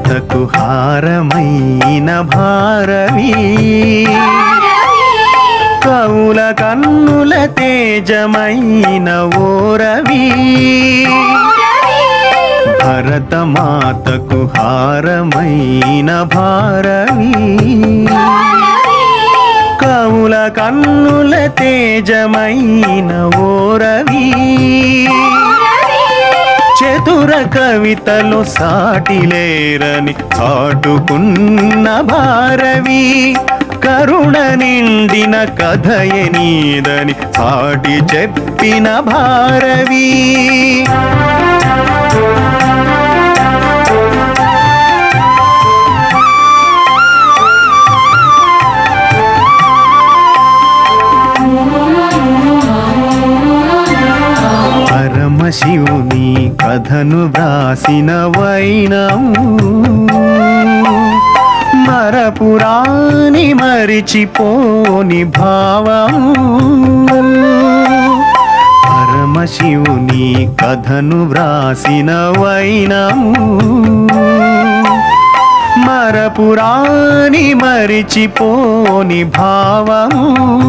మాతకు హారమైన భారవీ కవుల కన్నుల తేజమైన ఓరవీ భరత మాతకు హారమైన భారవీ కవుల కన్నుల తేజమైన ఓరవీ చతుర కవితలు సాటిలేరని చాటుకున్న భారవీ కరుణ నిండిన కథయ నీదని సాటి చెప్పిన భారవీ పరమశివుని కథను వ్రాసిన వైనము మరపురాని మరిచిపోని భావము పరమశివుని కథను వ్రాసిన వైనము మరపురాని మరిచిపోని భావము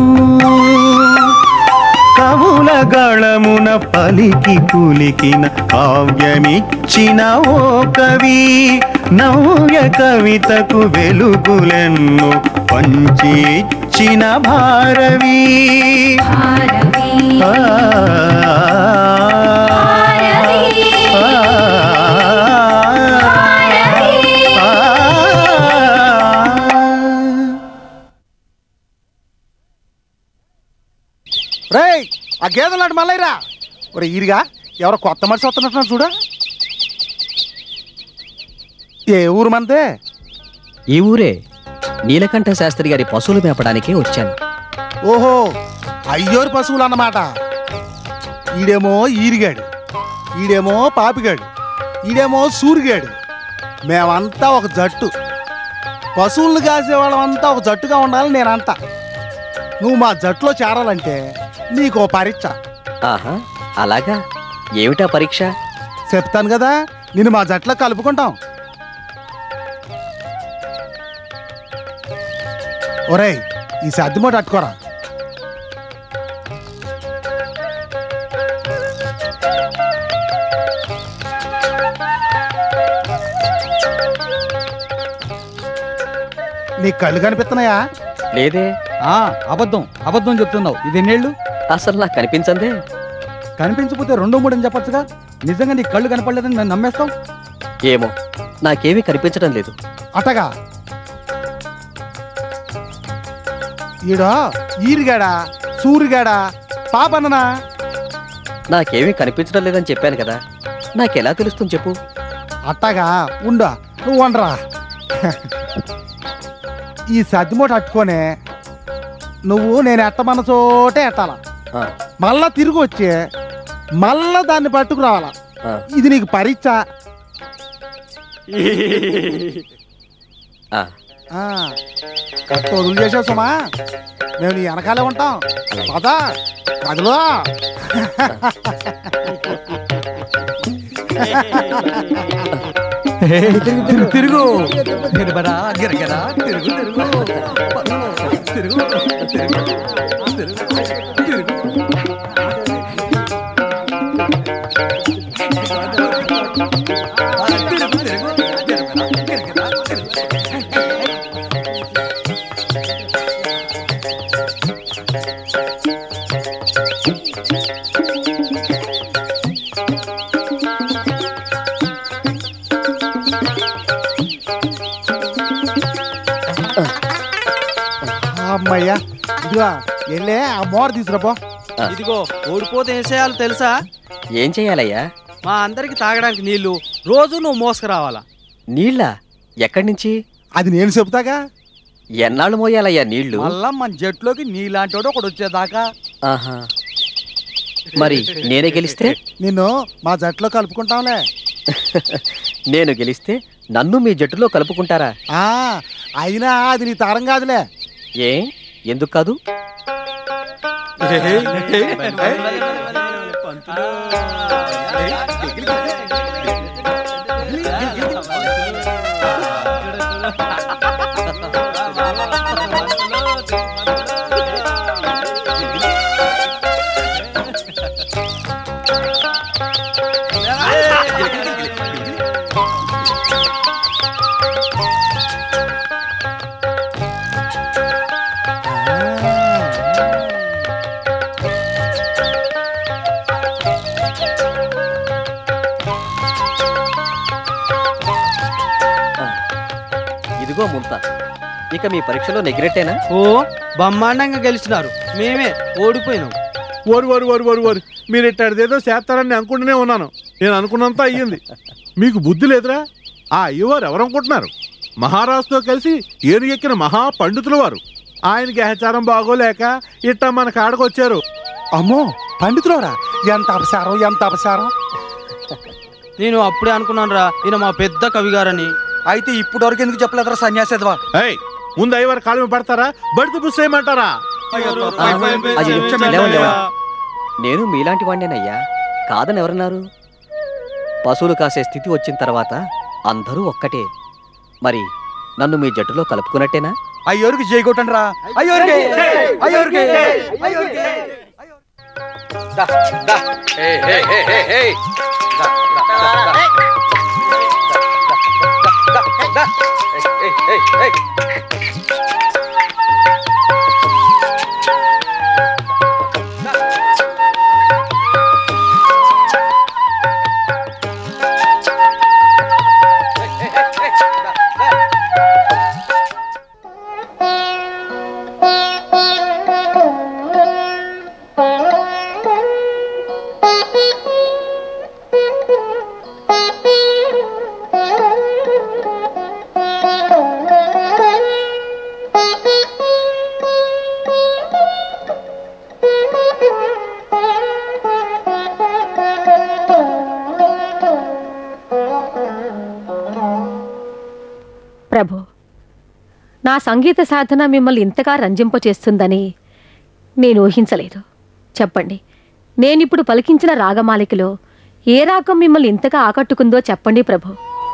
కవుల గళమున పలికి పులికిన కావ్యమిచ్చిన ఓ కవి నవ్య కవితకు వెలుగులెన్ను పంచి ఇచ్చిన భారవీ రేయ్ ఆ గేదెలాంటి మళ్ళీరా ఒరే ఈరిగా ఎవరో కొత్త మనిషి వస్తున్నట్టున్నారు చూడ. ఏ ఊరు మనదే? ఈ ఊరే. నీలకంఠ శాస్త్రి గారి పశువులు మేపడానికే వచ్చాను. ఓహో అయ్యోరు పశువులు అన్నమాట. ఈడేమో ఈరిగాడు, ఈడేమో పాపిగాడు, ఈడేమో సూరిగాడు. మేమంతా ఒక జట్టు. పశువులను కాసేవాళ్ళమంతా ఒక జట్టుగా ఉండాలని నేనంట. నువ్వు మా జట్టులో చేరాలంటే నీకో పరీక్ష. ఆహా అలాగా? ఏమిటా పరీక్ష? చెప్తాను కదా, నిన్ను మా జట్లో కలుపుకుంటాం. ఒరేయ్ ఈ సర్దిమూట అట్టుకోరా. నీ కళ్ళు కనిపిస్తున్నాయా? లేదే. అబద్ధం అబద్ధం చెప్తున్నావు. ఇది ఎన్నేళ్ళు? అసలు నాకు కనిపించందే. కనిపించకపోతే 2 3 అని చెప్పచ్చుగా. నిజంగా నీ కళ్ళు కనపడలేదని నన్ను నమ్మేస్తాం? ఏమో నాకేమీ కనిపించడం లేదు. అట్టగా ఈడా ఈరిగాడా సూరిగాడా పాపన్ననా? నాకేమీ కనిపించడం లేదని చెప్పాను కదా, నాకెలా తెలుస్తుంది చెప్పు. అట్టగా ఉండా నువ్వు వండరా. ఈ సర్దిమూట అట్టుకొనే నువ్వు నేను ఎట్టమన్న చోటే ఎట్టాల. మళ్ళా తిరిగి వచ్చి మళ్ళా దాన్ని పట్టుకురావాలా. ఇది నీకు పరీక్ష. వదులు చేసావు సుమా, మేము నీ వెనకాలే ఉంటాం. పదా కదులో. తిరుగు తిరుగు గిరబరా గిరగరా తిరుగు తిరుగు తిరుగు తిరుగు అమ్మయ్యా ఇదిగా వెళ్ళే ఆ మోర తీసుకురాపో. ఇదిగో ఓడిపోతే ఏం చేయాలో తెలుసా? ఏం చెయ్యాలయ్యా? మా అందరికి తాగడానికి నీళ్లు రోజు నువ్వు మోసుకురావాలా. నీళ్ళ? ఎక్కడి నుంచి? అది నేను చెబుతాగా. ఎన్నాళ్ళు మోయాలయ్యా నీళ్లు? మళ్ళా మన జట్లోకి నీలాంటి వాడు ఒకడు వచ్చేదాకా. ఆహా మరి నేనే గెలిస్తే? నిన్ను మా జట్టులో కలుపుకుంటాంలే. నేను గెలిస్తే నన్ను మీ జట్టులో కలుపుకుంటారా? అయినా అది నీ తరం కాదులే. ఏ ఎందుకు కాదు? ఇక మీ పరీక్షలో నెగ్గినట్టేనా? ఓ బ్రహ్మాండంగా గెలిచినారు, మేమే ఓడిపోయినాం. ఓరు మీరు ఇట్టేదో చేస్తారని అనుకుంటూనే ఉన్నాను. నేను అనుకున్నంత అయ్యింది. మీకు బుద్ధి లేదురా? ఆ అయ్యవారు ఎవరనుకుంటున్నారు? మహారాజుతో కలిసి ఏనుగెక్కిన మహా పండితులు వారు. ఆయనకి గ్రహచారం బాగోలేక ఇట్ట మన కాడకు వచ్చారు. అమ్మో పండితులోరా, ఎంత అపసారం, ఎంత అపసారం. నేను అప్పుడే అనుకున్నాను రా, ఈయన మా పెద్ద కవి గారని. అయితే ఇప్పుడు వరకు ఎందుకు చెప్పలేదురా సన్యాసేదవా? ఏయ్, ముందు అయ్యవారు కాలు మీద పడతారా, బడితే బుస్సేయమంటారా? నేను మీలాంటి వాడినేనయ్యా, కాదని ఎవరన్నారు? పశువులు కాసే స్థితి వచ్చిన తర్వాత అందరూ ఒక్కటే. మరి నన్ను మీ జట్టులో కలుపుకున్నట్టేనా? అయ్యోరికి జై కొట్టండి రా. అయ్యోరికి అయ్యోరికి అయ్యోరికి. ప్రభు, నా సంగీత సాధన మిమ్మల్ని ఇంతగా రంజింపచేస్తుందని నేను ఊహించలేదు. చెప్పండి, నేనిప్పుడు పలికించిన రాగమాలికలో ఏ రాగం మిమ్మల్ని ఇంతగా ఆకట్టుకుందో చెప్పండి ప్రభు.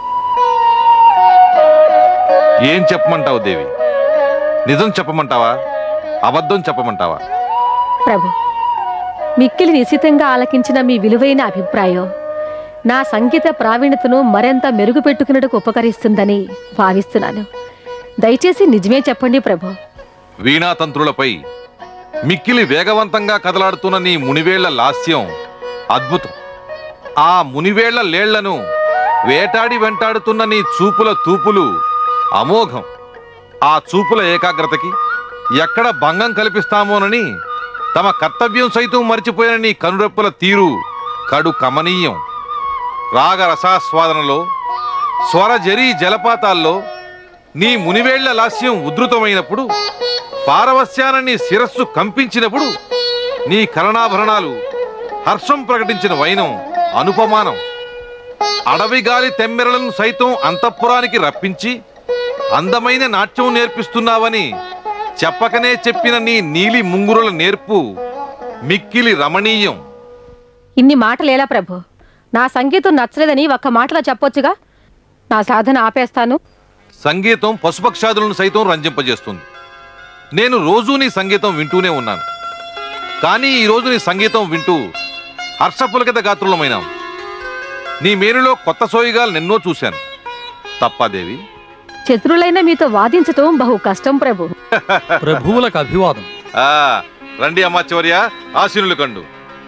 ఏం చెప్పమంటావు దేవి? నిజం చెప్పమంటావా, అబద్ధం చెప్పమంటావా? ప్రభు, మిక్కిలి నిశితంగా ఆలకించిన మీ విలువైన అభిప్రాయం నా సంగీత ప్రావీణ్యతను మరింత మెరుగుపెట్టుకున్నట్టుకు ఉపకరిస్తుందని భావిస్తున్నాను. దయచేసి నిజమే చెప్పండి ప్రభు. వీణాతంత్రులపై మిక్కిలి వేగవంతంగా కదలాడుతున్న నీ మునివేళ్ల లాస్యం అద్భుతం. ఆ మునివేళ్ల లేళ్లను వేటాడి వెంటాడుతున్న నీ చూపుల తూపులు అమోఘం. ఆ చూపుల ఏకాగ్రతకి ఎక్కడ భంగం కల్పిస్తామోనని తమ కర్తవ్యం సైతం మరిచిపోయిన నీ కనురెప్పుల తీరు కడు కమనీయం. రాగ రసాస్వాదనలో, స్వర జరీ జలపాతాల్లో నీ మునివేళ్ల లాస్యం ఉద్ధృతమైనప్పుడు, పారవస్యాన నీ శిరస్సు కంపించినప్పుడు నీ కరణాభరణాలు హర్షం ప్రకటించిన వైనం అనుపమానం. అడవి గాలి తెమ్మెరలను సైతం అంతఃపురానికి రప్పించి అందమైన నాట్యం నేర్పిస్తున్నావని చెప్పకనే చెప్పిన నీ నీలి ముంగురుల నేర్పు మిక్కిలి రమణీయం. ఇన్ని మాటలేలా ప్రభు? నా సంగీతం నచ్చలేదని ఒక్క మాటలో చెప్పొచ్చుగా. నా సాధన ఆపేస్తాను. సంగీతం పశుపక్షాదులను సైతం రంజింపజేస్తుంది. నేను రోజూ నీ సంగీతం వింటూనే ఉన్నాను. కానీ ఈరోజు నీ సంగీతం వింటూ హర్షపులకిత గాత్రులమైనాం. నీ మేలులో కొత్త సోయిగాలు నిన్నో చూశాను. తప్పాదేవి? చతురులైన మీతో వాదించటం బహు కష్టం ప్రభు. ప్రభువులకు అభివాదం. రండి అమ్మాచివర్య, ఆశీనులు కండు.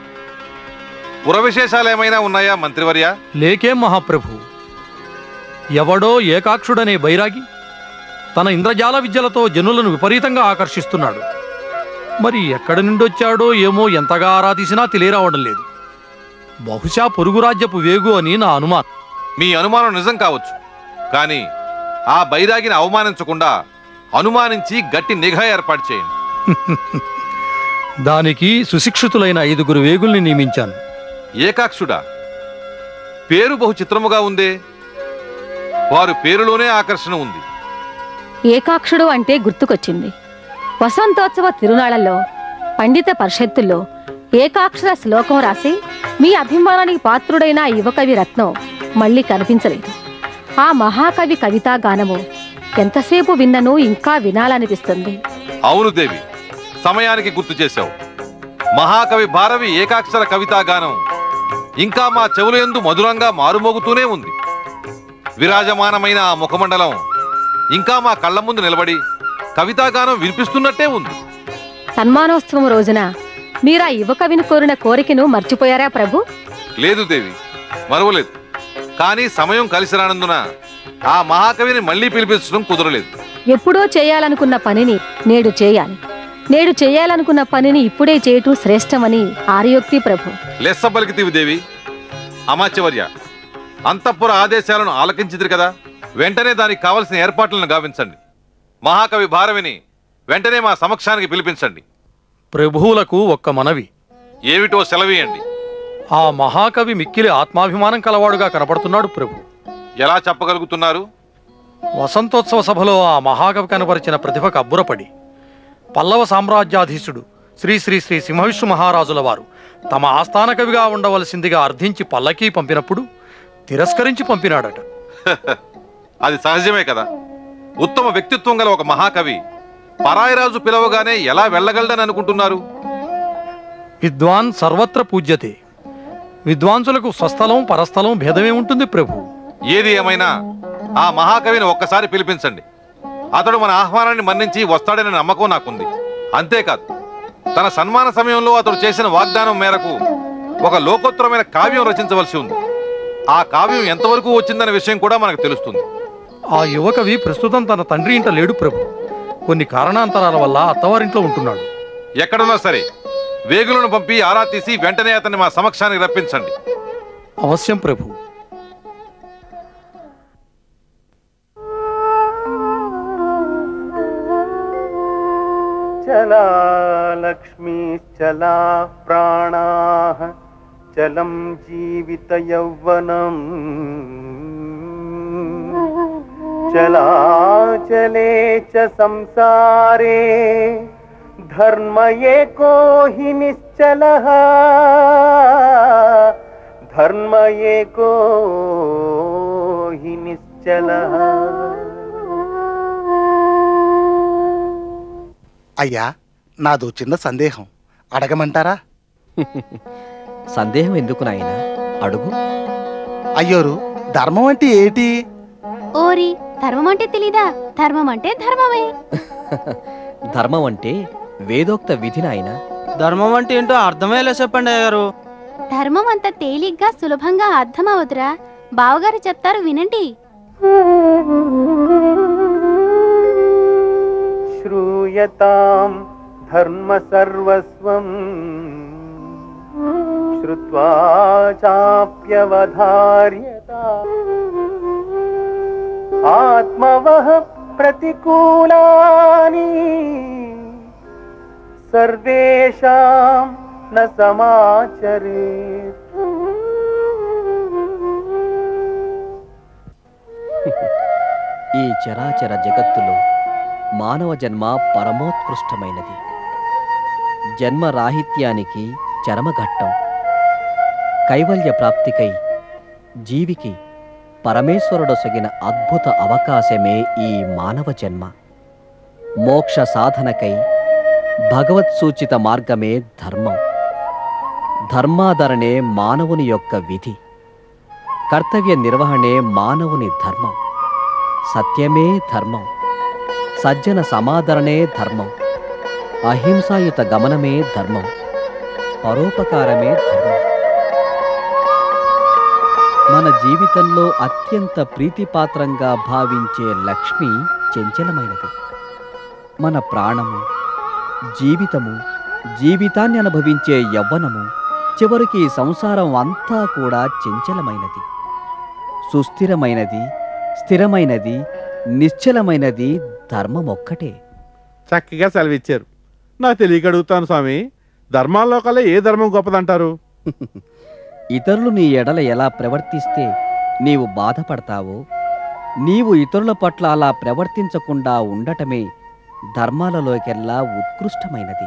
పుర విశేషాలు ఏమైనా ఉన్నాయా మంత్రివర్య? లేకేం మహాప్రభు. ఎవడో ఏకాక్షుడనే బైరాగి తన ఇంద్రజాల విద్యలతో జనులను విపరీతంగా ఆకర్షిస్తున్నాడు. మరి ఎక్కడి నుండొచ్చాడో ఏమో, ఎంతగా ఆరాధిసినా తెలియరావడం లేదు. బహుశా పొరుగు రాజ్యపు వేగు అని నా అనుమానం. మీ అనుమానం నిజం కావచ్చు, కానీ ఆ బైరాగిని అవమానించకుండా అనుమానించి గట్టి నిఘా ఏర్పాటు చేయండి. దానికి సుశిక్షితులైన 5 వేగుల్ని నియమించాను. ఏకాక్షుడా? పేరు బహు చిత్రముగా ఉందే. వారు పేరులోనే ఆకర్షణ ఉంది. ఏకాక్షుడు అంటే గుర్తుకొచ్చింది. వసంతోత్సవ తిరునాళ్లలో పండిత పరిషత్తుల్లో ఏకాక్షర శ్లోకం రాసి మీ అభిమానానికి పాత్రుడైన యువకవి రత్నం మళ్ళీ కనిపించలేదు. ఆ మహాకవి కవితా గానము ఎంతసేపు విన్ననూ ఇంకా వినాలనిపిస్తుంది. అవును దేవి, సమయానికి గుర్తు చేశావు. మహాకవి భారవి ఏకాక్షర కవితా గానం ఇంకా మా చెవుల యందు మధురంగా మారుమోగుతూనే ఉంది. విరాజమానమైన ఆ ముఖమండలం ఇంకా మా కళ్ళ ముందు నిలబడి కవితాగానం వినిపిస్తున్నట్టే ఉంది. సన్మానోత్సవం రోజున మీరా యువకవిని కోరిన కోరికను మర్చిపోయారా ప్రభు? లేదు దేవి, మరవలేదు. కానీ సమయం కలిసి రానందున ఆ మహాకవిని మళ్లీ పిలిపించడం కుదరలేదు. ఎప్పుడో చేయాలనుకున్న పనిని నేడు చేయాలి, నేడు చేయాలనుకున్న పనిని ఇప్పుడే చేయటం శ్రేష్టమని ఆర్యోక్తి ప్రభు. లెస్స పలికితివి దేవి. అమాత్యవర్య, అంతఃపుర ఆదేశాలను ఆలకించిదిరి కదా, వెంటనే దానికి కావలసిన ఏర్పాట్లను గావించండి. మహాకవి భారవిని వెంటనే మా సమక్షానికి పిలిపించండి. ప్రభువులకు ఒక్క మనవి. ఏమిటో సెలవీయండి. ఆ మహాకవి మిక్కిలి ఆత్మాభిమానం కలవాడుగా కనపడుతున్నాడు ప్రభు. ఎలా చెప్పగలుగుతున్నారు? వసంతోత్సవ సభలో ఆ మహాకవి కనపరిచిన ప్రతిభకు అబ్బురపడి పల్లవ సామ్రాజ్యాధీశుడు శ్రీ శ్రీ శ్రీ సింహవిష్ణు మహారాజుల వారు తమ ఆస్థాన కవిగా ఉండవలసిందిగా అర్థించి పల్లకీ పంపినప్పుడు తిరస్కరించి పంపినాడట. అది సహజమే కదా. ఉత్తమ వ్యక్తిత్వం గల ఒక మహాకవి పరాయిరాజు పిలవగానే ఎలా వెళ్ళగలడని అనుకుంటున్నారు? విద్వాన్ సర్వత్ర పూజ్యతే. విద్వాంసులకు స్వస్థలం పరస్థలం భేదమే ఉంటుంది ప్రభు. ఏది ఏమైనా ఆ మహాకవిని ఒక్కసారి పిలిపించండి. అతడు మన ఆహ్వానాన్ని మన్నించి వస్తాడనే నమ్మకం నాకుంది. అంతేకాదు, తన సన్మాన సమయంలో అతడు చేసిన వాగ్దానం మేరకు ఒక లోకోత్తరమైన కావ్యం రచించవలసి ఉంది. ఆ కావ్యం ఎంతవరకు వచ్చిందనే విషయం కూడా మనకు తెలుస్తుంది. ఆ యువకవి ప్రస్తుతం తన తండ్రి ఇంట లేడు ప్రభు. కొన్ని కారణాంతరాల వల్ల అత్తవారింట్లో ఉంటున్నాడు. ఎక్కడున్నా సరే వేగులను పంపి ఆరా తీసి వెంటనే అతన్ని మా సమక్షానికి రప్పించండి. అవశ్యం ప్రభు. చలా లక్ష్మీశ్చలా ప్రాణాః చలం జీవిత యౌవనం చలాచలే చ సంసారే ధర్మ ఏకో హి నిశ్చలః ధర్మ ఏకో హి నిశ్చలః. అయ్యా, నాదో చిన్న సందేహం, అడగమంటారా? సందేహం ఎందుకు నాయనా, అడుగు. అయ్యోరు, ధర్మం అంటే ఏటి? ఓరి, ధర్మం అంటే తెలీదా? ధర్మం అంటే ధర్మమే. ధర్మం అంటే వేదోక్త విధి నాయనా. ధర్మం అంటే ఏంటో అర్థమయ్యేలా చెప్పండి అయ్యగారు. ధర్మం అంత తేలిగ్గా సులభంగా అర్థమవుతురా? బావగారు చెప్తారు, వినండి. శ్రూయతాం ధర్మ సర్వస్వం శ్రుత్వా చాప్యవధార్యతాం ఆత్మవః ప్రతికూలాని సర్వేషాం న సమాచరేత్. ఈ చరాచర జగత్తులో మానవ జన్మ పరమోత్కృష్టమైనది. జన్మరాహిత్యానికి చరమఘట్టం. కైవల్య ప్రాప్తికై జీవికి పరమేశ్వరుడొసగిన అద్భుత అవకాశమే ఈ మానవ జన్మ. మోక్ష సాధనకై భగవత్సూచిత మార్గమే ధర్మం. ధర్మాధరణే మానవుని యొక్క విధి. కర్తవ్య నిర్వహణే మానవుని ధర్మం. సత్యమే ధర్మం. సజ్జన సమాదరణే ధర్మం. అహింసాయుత గమనమే ధర్మం. పరోపకారమే ధర్మం. మన జీవితంలో అత్యంత ప్రీతిపాత్రంగా భావించే లక్ష్మి చంచలమైనది. మన ప్రాణము, జీవితము, జీవితాన్ని అనుభవించే యవ్వనము, చివరికి సంసారం అంతా కూడా చంచలమైనది. సుస్థిరమైనది, స్థిరమైనది, నిశ్చలమైనది ధర్మమొక్కటే. చక్కగా సెలవిచ్చారు. నాకు తెలియక అడుగుతాను స్వామి, ధర్మాల్లో కల్లా ఏ ధర్మం గొప్పదంటారు? ఇతరులు నీ ఎడల ఎలా ప్రవర్తిస్తే నీవు బాధపడతావో, నీవు ఇతరుల పట్ల అలా ప్రవర్తించకుండా ఉండటమే ధర్మాలలోకెల్లా ఉత్కృష్టమైనది.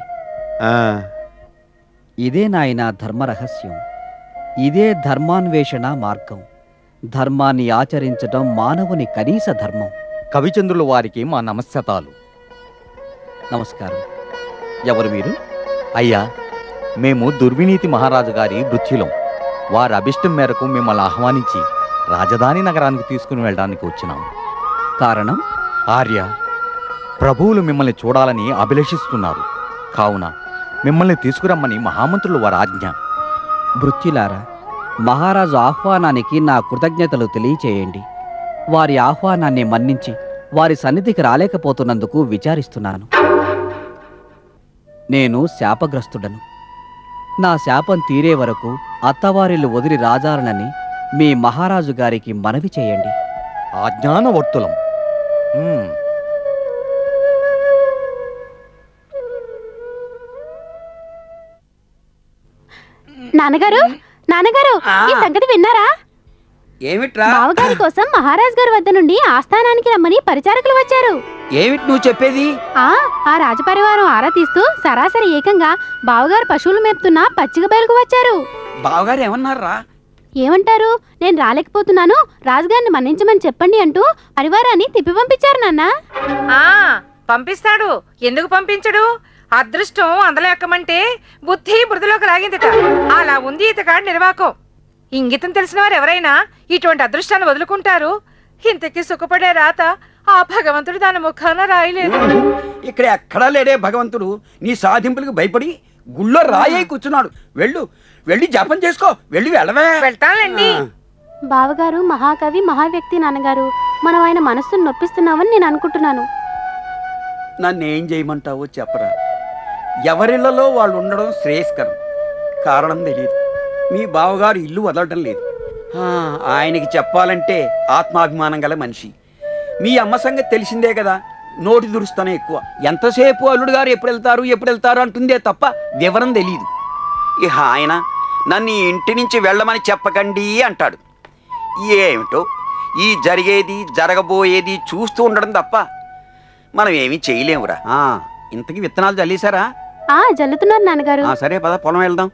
ఇదే నాయనా ధర్మరహస్యం. ఇదే ధర్మాన్వేషణ మార్గం. ధర్మాన్ని ఆచరించడం మానవుని కనీస ధర్మం. కవిచంద్రుల వారికి మా నమస్కారాలు. నమస్కారం. ఎవరు మీరు? అయ్యా, మేము దుర్వినీతి మహారాజు గారి వృత్తిలం. వారి అభిష్టం మేరకు మిమ్మల్ని ఆహ్వానించి రాజధాని నగరానికి తీసుకుని వెళ్ళడానికి వచ్చినాము. కారణం? ఆర్య, ప్రభువులు మిమ్మల్ని చూడాలని అభిలషిస్తున్నారు. కావున మిమ్మల్ని తీసుకురమ్మని మహామంత్రులు వారి ఆజ్ఞ. భృత్యులారా, మహారాజు ఆహ్వానానికి నా కృతజ్ఞతలు తెలియచేయండి. వారి ఆహ్వానాన్ని మన్నించి వారి సన్నిధికి రాలేకపోతున్నందుకు విచారిస్తున్నాను. నేను శాపగ్రస్తుడను. నా శాపం తీరే వరకు అత్తవారిల్లు వదిలి రాజాలనని మీ మహారాజు గారికి మనవి చేయండి. ఆజ్ఞానవర్తులం. నాన్నగారు, నాన్నగారు, ఈ సంగతి విన్నారా? ఏమిట్రా? బావగారి కోసం మహారాజ్ గారి వద్ద నుండి ఆస్థానానికి రమ్మని పరిచారకులు వచ్చారు. ఏమిటి నువ్వు చెప్పేది? ఆ రాజపరివారం ఆరా తీస్తూ సరాసరి ఏకంగా బావగారు పశువులు మేపుతున్న పచ్చిక బయలుకు వచ్చారు. బావగారు ఏమన్నారా? ఏమంటారు? నేను రాలేకపోతున్నాను, రాజుగారిని మన్నించమని చెప్పండి అంటూ పరివారాన్ని తిప్పి పంపించారు నాన్న. పంపిస్తాడు, ఎందుకు పంపించడు? అదృష్టం అందులో ఎక్కమంటే బుద్ధి బురదలోకి లాగిందట. అలా ఉంది ఇతగాడి నిర్వాకం. ఇంగితం తెలిసిన వారు ఎవరైనా ఇటువంటి అదృష్టాన్ని వదులుకుంటారు. ఇంతకీ సుఖపడే రాత ఆ భగవంతుడు దాని ముఖాన రాయలేదు. ఇక్కడ ఎక్కడా లేడే భగవంతుడు. నీ సాధింపులకు భయపడి గుళ్ళో రాయే కూర్చున్నాడు. వెళ్ళి జపం చేసుకో. వెళ్ళవే. వెళ్తానండి. బావగారు మహాకవి, మహావ్యక్తి నాన్నగారు. మనం ఆయన మనస్సును నొప్పిస్తున్నామని నేను అనుకుంటున్నాను. నన్నేం చేయమంటావో చెప్పరా. ఎవరిళ్లలో వాళ్ళు ఉండడం శ్రేయస్కరం. కారణం తెలియదు. మీ బావగారు ఇల్లు వదలటం లేదు. ఆయనకి చెప్పాలంటే ఆత్మాభిమానం గల మనిషి. మీ అమ్మ సంగతి తెలిసిందే కదా, నోటి దురుస్తానే ఎక్కువ. ఎంతసేపు అల్లుడు గారు ఎప్పుడు వెళ్తారు అంటుందే తప్ప వివరం తెలియదు. ఇక ఆయన నన్ను ఇంటి నుంచి వెళ్ళమని చెప్పకండి అంటాడు. ఏమిటో ఈ జరిగేది జరగబోయేది చూస్తూ ఉండడం తప్ప మనం ఏమీ చేయలేమురా. ఇంతకీ విత్తనాలు చల్లేశారా? జల్లుతున్నారు నాన్నగారు. సరే పద, పొలం వెళ్దాం.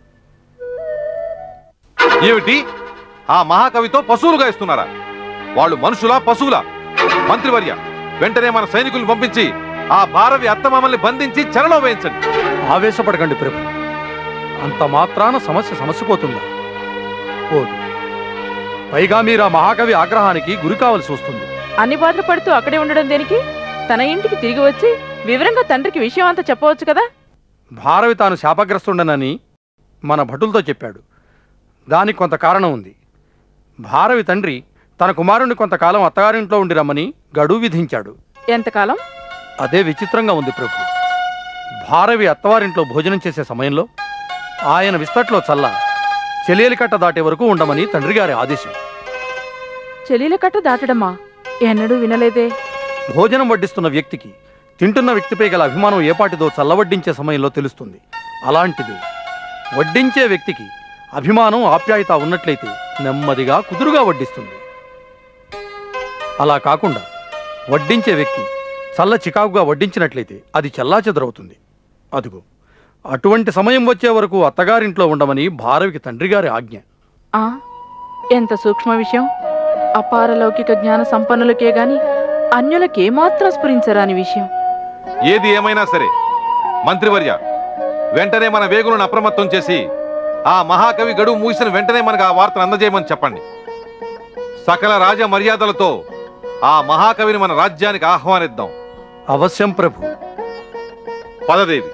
ఏమిటి? ఆ మహాకవితో పశువులుగా ఇస్తున్నారా? వాళ్ళు మనుషులా పశువులా? మంత్రివర్య, వెంటనే మన సైనికులను పంపించి ఆ భారవి అత్తమామల్ని బంధించి చెరలో వేయించండి. ఆవేశపడకండి ప్రభు. అంత మాత్రాన సమస్య సమసిపోతుందా? పోదు. పైగా మీరు ఆ మహాకవి ఆగ్రహానికి గురి కావలసి వస్తుంది. అన్ని బాధలు పడుతూ అక్కడే ఉండడం దేనికి? తన ఇంటికి తిరిగి వచ్చి వివరంగా తండ్రికి విషయం అంతా చెప్పవచ్చు కదా. భారవి తాను శాపగ్రస్తుండనని మన భటులతో చెప్పాడు. దానికి కొంత కారణం ఉంది. భారవి తండ్రి తన కుమారుణ్ణి కొంతకాలం అత్తగారింట్లో ఉండి రమ్మని గడువు విధించాడు. ఎంతకాలం? అదే విచిత్రంగా ఉంది ప్రభు. భారవి అత్తవారింట్లో భోజనం చేసే సమయంలో ఆయన విస్తట్లో చల్ల చెలియలికట్ట దాటే వరకు ఉండమని తండ్రి గారి ఆదేశం. చెలియలికట్ట దాటడమా? ఎన్నడూ వినలేదే. భోజనం వడ్డిస్తున్న వ్యక్తికి తింటున్న వ్యక్తిపై గల అభిమానం ఏపాటిదో చల్లవడ్డించే సమయంలో తెలుస్తుంది. అలాంటిది వడ్డించే వ్యక్తికి అభిమానం ఆప్యాయత ఉన్నట్లయితే నెమ్మదిగా కుదురుగా వడ్డిస్తుంది. అలా కాకుండా వడ్డించే వ్యక్తి చల్ల చికాకుగా వడ్డించినట్లయితే అది చెల్లాచెదరవుతుంది. అదుగో అటువంటి సమయం వచ్చే వరకు అత్తగారింట్లో ఉండమని భారవికి తండ్రి గారి ఆజ్ఞ. ఎంత సూక్ష్మ విషయం! అపారలౌకిక జ్ఞాన సంపన్నులకే గాని అన్యులకేమాత్రం స్ఫురించరాని విషయం. ఏది ఏమైనా సరే మంత్రివర్య, వెంటనే మన వేగులను అప్రమత్తం చేసి ఆ మహాకవి గడువు ముగిసిన వెంటనే మనకు ఆ వార్తను అందజేయమని చెప్పండి. సకల రాజ మర్యాదలతో ఆ మహాకవిని మన రాజ్యానికి ఆహ్వానిద్దాం. అవశ్యం ప్రభు. పదదేవి.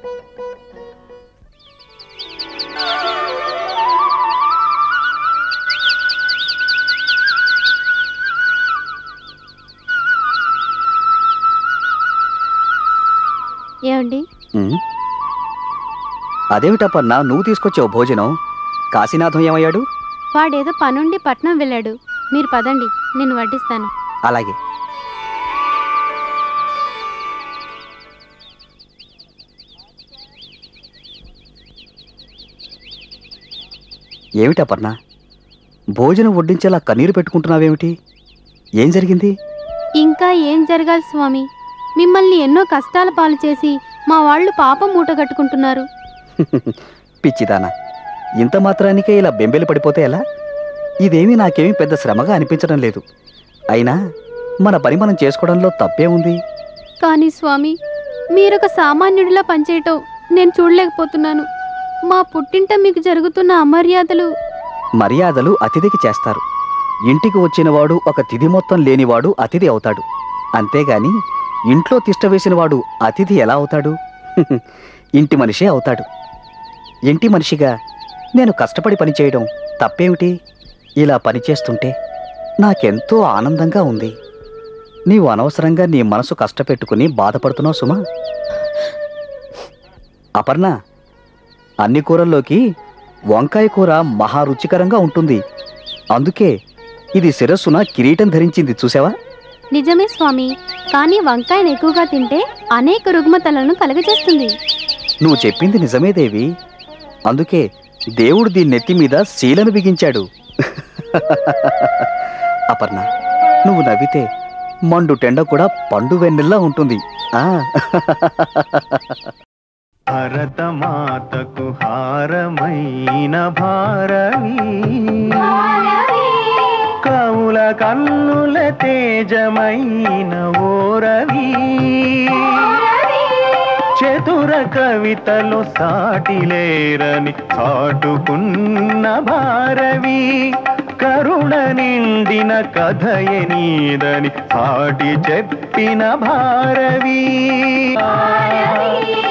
ఏమండి? అదేమిటప్పన్నా నువ్వు తీసుకొచ్చావు భోజనం? కాశీనాథం ఏమయ్యాడు? వాడేదో పనుండి పట్నం వెళ్ళాడు. మీరు పదండి, నేను వడ్డిస్తాను. అలాగే. ఏమిటప్పన్నా భోజనం వడ్డించేలా కన్నీరు పెట్టుకుంటున్నావేమిటి? ఏం జరిగింది? ఇంకా ఏం జరగాలి స్వామి? మిమ్మల్ని ఎన్నో కష్టాల పాలు చేసి మా వాళ్ళు పాపం మూట కట్టుకుంటున్నారు. పిచ్చిదానా, ఇంత మాత్రానికే ఇలా బెంబేలు పడిపోతే ఎలా? ఇదేమీ నాకేమీ పెద్ద శ్రమగా అనిపించడం లేదు. అయినా మన పని మనం చేసుకోవడంలో తప్పే ఉంది. కానీ స్వామి, మీరొక సామాన్యుడిలా పనిచేయటం నేను చూడలేకపోతున్నాను. మా పుట్టింట మీకు జరుగుతున్న అమర్యాదలు. మర్యాదలు అతిథికి చేస్తారు. ఇంటికి వచ్చినవాడు ఒక తిథి మొత్తం లేనివాడు అతిథి అవుతాడు. అంతేగాని ఇంట్లో తిష్ట వేసినవాడు అతిథి ఎలా అవుతాడు? ఇంటి మనిషే అవుతాడు. ఇంటి మనిషిగా నేను కష్టపడి పనిచేయడం తప్పేమిటి? ఇలా పనిచేస్తుంటే నాకెంతో ఆనందంగా ఉంది. నీవు అనవసరంగా నీ మనసు కష్టపెట్టుకుని బాధపడుతున్నావు సుమా. అపర్ణ, అన్ని కూరల్లోకి వంకాయ కూర మహా రుచికరంగా ఉంటుంది. అందుకే ఇది శిరస్సున కిరీటం ధరించింది, చూసావా? నిజమే స్వామి, కానీ వంకాయను ఎక్కువగా తింటే అనేక రుగ్మతలను కలుగజేస్తుంది. నువ్వు చెప్పింది నిజమే దేవి. అందుకే దేవుడు దీని నెత్తి మీద శీలను బిగించాడు. అపర్ణ, నువ్వు నవ్వితే మండు టెండ కూడా పండు వెన్నెల్లా ఉంటుంది. భరతమాతకు హారమైన భారవి, కవుల కన్నుల తేజమైన ఓరవి, చతుర కవితలు సాటిలేరని చాటుకున్న భారవి, కరుణ నిండిన కథయే నీదని సాటి చెప్పిన భారవి.